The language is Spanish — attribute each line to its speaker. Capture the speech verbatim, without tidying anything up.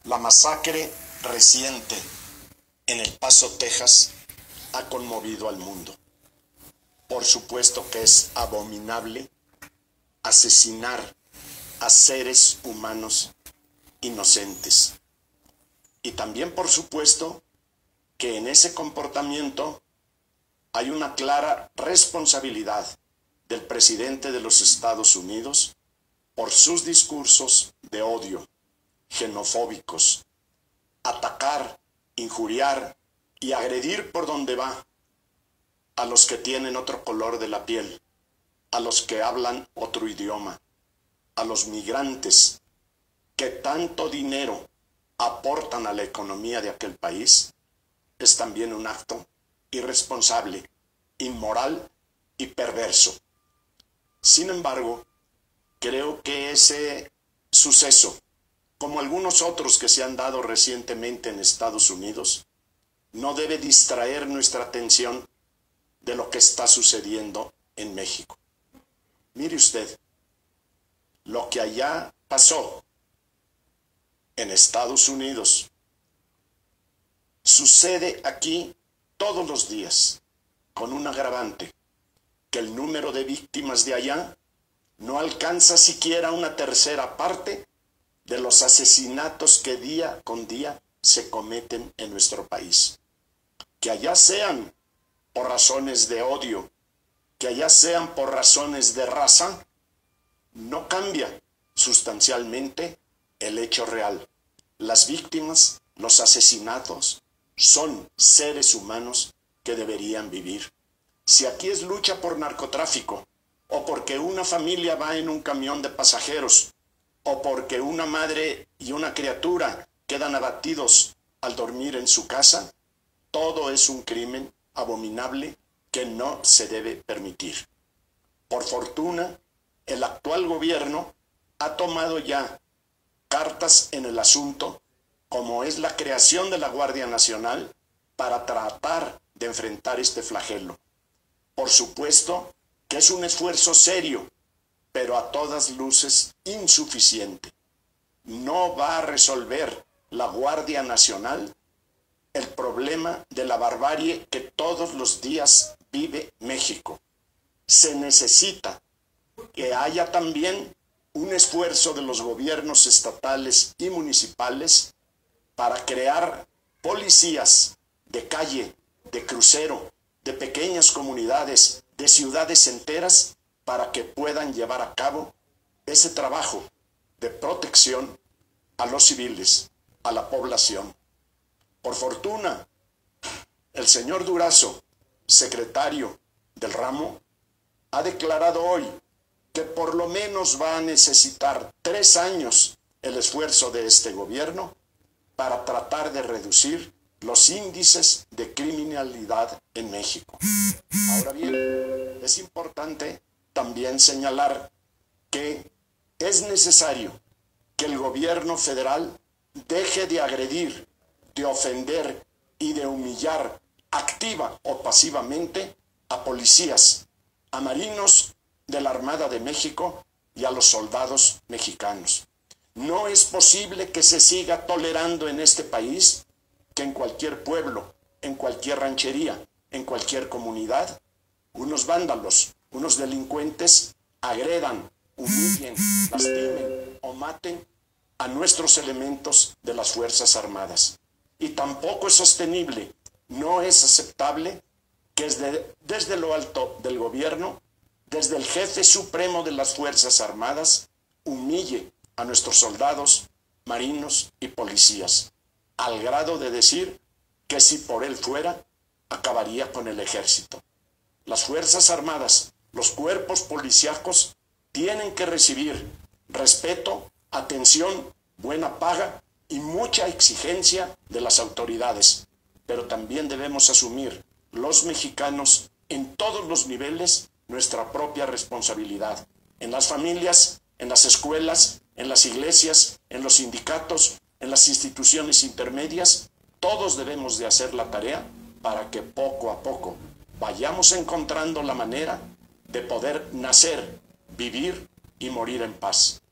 Speaker 1: La masacre reciente en El Paso, Texas, ha conmovido al mundo. Por supuesto que es abominable asesinar a seres humanos inocentes. Y también, por supuesto, que en ese comportamiento hay una clara responsabilidad del presidente de los Estados Unidos por sus discursos de odio, xenofóbicos, atacar, injuriar y agredir por donde va a los que tienen otro color de la piel, a los que hablan otro idioma, a los migrantes que tanto dinero aportan a la economía de aquel país, es también un acto irresponsable, inmoral y perverso. Sin embargo, creo que ese suceso, como algunos otros que se han dado recientemente en Estados Unidos, no debe distraer nuestra atención de lo que está sucediendo en México. Mire usted, lo que allá pasó en Estados Unidos sucede aquí todos los días, con un agravante, que el número de víctimas de allá no alcanza siquiera una tercera parte de los asesinatos que día con día se cometen en nuestro país. Que allá sean por razones de odio, que allá sean por razones de raza, no cambia sustancialmente el hecho real. Las víctimas, los asesinatos, son seres humanos que deberían vivir. Si aquí es lucha por narcotráfico, o porque una familia va en un camión de pasajeros, o porque una madre y una criatura quedan abatidos al dormir en su casa, todo es un crimen abominable que no se debe permitir. Por fortuna, el actual gobierno ha tomado ya cartas en el asunto, como es la creación de la Guardia Nacional para tratar de enfrentar este flagelo. Por supuesto que es un esfuerzo serio, pero a todas luces insuficiente. No va a resolver la Guardia Nacional el problema de la barbarie que todos los días vive México. Se necesita que haya también un esfuerzo de los gobiernos estatales y municipales para crear policías de calle, de crucero, de pequeñas comunidades, de ciudades enteras, para que puedan llevar a cabo ese trabajo de protección a los civiles, a la población. Por fortuna, el señor Durazo, secretario del ramo, ha declarado hoy que por lo menos va a necesitar tres años el esfuerzo de este gobierno para tratar de reducir los índices de criminalidad en México. Ahora bien, es importante también señalar que es necesario que el gobierno federal deje de agredir, de ofender y de humillar activa o pasivamente a policías, a marinos de la Armada de México y a los soldados mexicanos. No es posible que se siga tolerando en este país que en cualquier pueblo, en cualquier ranchería, en cualquier comunidad, unos vándalos, unos delincuentes agredan, humillen, lastimen o maten a nuestros elementos de las Fuerzas Armadas. Y tampoco es sostenible, no es aceptable que desde, desde lo alto del gobierno, desde el jefe supremo de las Fuerzas Armadas, humille a nuestros soldados, marinos y policías, al grado de decir que si por él fuera, acabaría con el ejército. Las Fuerzas Armadas, los cuerpos policíacos, tienen que recibir respeto, atención, buena paga y mucha exigencia de las autoridades. Pero también debemos asumir, los mexicanos, en todos los niveles, nuestra propia responsabilidad. En las familias, en las escuelas, en las iglesias, en los sindicatos, en las instituciones intermedias, todos debemos de hacer la tarea para que poco a poco vayamos encontrando la manera de poder nacer, vivir y morir en paz.